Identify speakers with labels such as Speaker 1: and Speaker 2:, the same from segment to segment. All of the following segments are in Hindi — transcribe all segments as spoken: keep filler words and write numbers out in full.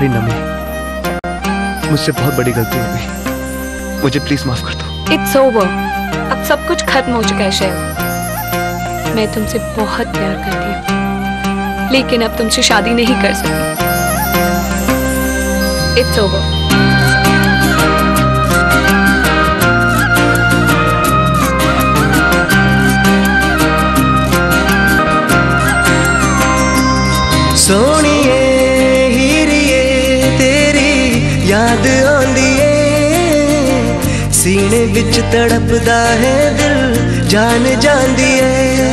Speaker 1: थोड़ी नमी। मुझसे बहुत बड़ी गलती हो गई, मुझे प्लीज माफ कर दो।
Speaker 2: इट्स ओवर, अब सब कुछ खत्म हो चुका है शैल। मैं तुमसे बहुत प्यार करती हूँ, लेकिन अब तुमसे शादी नहीं कर सकती। It's over.
Speaker 3: सोनिए हीरिए तेरी याद आंदी है, सीने विच तड़पदा है दिल जान जांदी है।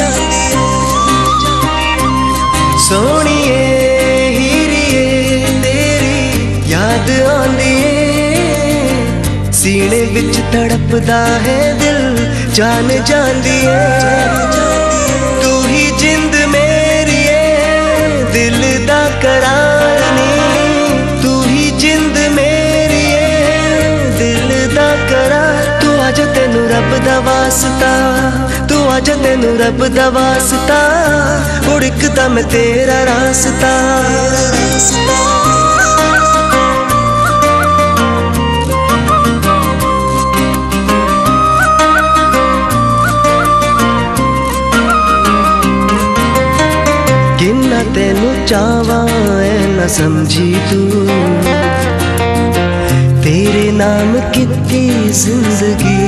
Speaker 3: सोनिए हीरिए तेरी याद आंदी है, सीने विच तड़पदा है दिल जान जांदी है। तू ही जिंद मेरी है, दिल दा करार नी, तू ही जिंद मेरी है, दिल दा करार। तू आजा तेनू रब दा वास्ता, तू आजा तेनू रब दा वास्ता, उड़कदा मैं तेरा रास्ता। किन्ना तेनू चावा है न समझी तू, तेरे नाम कितनी जिंदगी।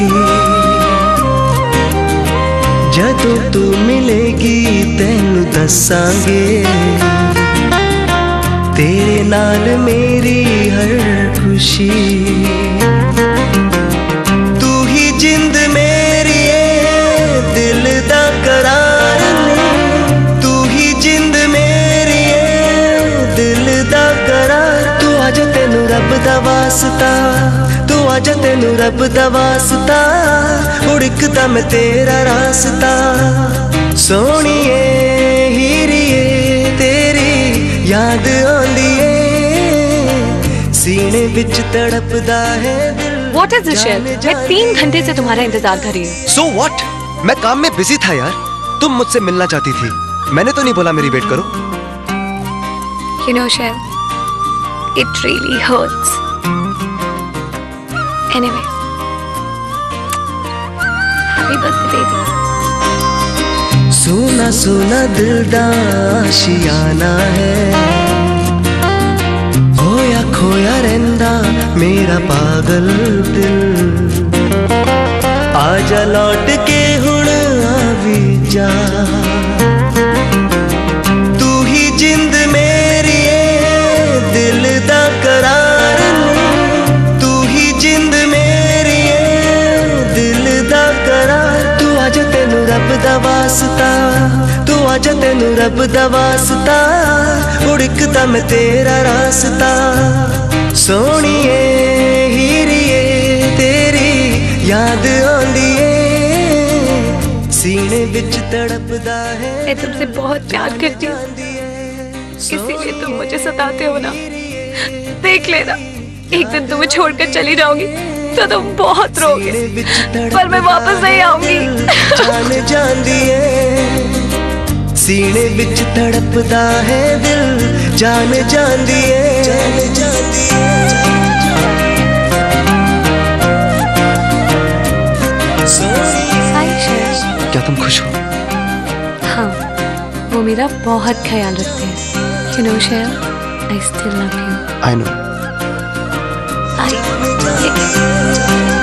Speaker 3: जदों तू मिलेगी तेनू दसांगे, तेरे नाल मेरी हर खुशी। तू ही जिंद मेरी है, दिल दा करार नहीं, तू ही जिंद मेरी है, दिल दा करार। तू आजा तेनू रब दा वास्ता, तू आजा तेनू रब दा वास्ता, उड़कदा मैं तेरा रास्ता। सोनिए हीरिए तेरी याद आंदी है, सीने विच तड़पदा है दिल।
Speaker 2: What is this shell? मैं तीन घंटे से तुम्हारा इंतजार कर रही हूँ।
Speaker 1: So what? मैं काम में बिजी था यार। तुम मुझसे मिलना चाहती थी, मैंने तो नहीं बोला मेरी वेट करो।
Speaker 2: You know shell, it really hurts. Anyway, happy birthday baby.
Speaker 3: सोना सोना दिल दा आशियाना है, होया खोया रहंदा मेरा पागल दिल। आजा लौट के हुण आवी जा, तू ही जिंद मेरी है, दिल दा करार नहीं, तू ही जिंद मेरी है, दिल दा करार। तू आजा तेनू रब दा वास्ता, तू आजा तेनू रब दा वास्ता, उड़कदा मैं तेरा रास्ता। सोनिए हीरिए तेरी याद आंदी है, सीने विच तड़पदा है।
Speaker 2: मैं तुमसे बहुत प्यार करती हूँ, इसीलिए तुम मुझे सताते हो ना। देख लेना, एक दिन तुम्हें छोड़कर चली जाऊंगी तो तुम बहुत रोगे, पर मैं वापस नहीं आऊंगी।
Speaker 3: जान जांदी है, सीने विच तड़पदा है दिल जान जांदी है, जान जांदी है।
Speaker 1: क्या तुम खुश हो?
Speaker 2: हाँ, वो मेरा बहुत ख्याल रखते हैं। You know Shell, I still love you.
Speaker 1: I know.
Speaker 2: I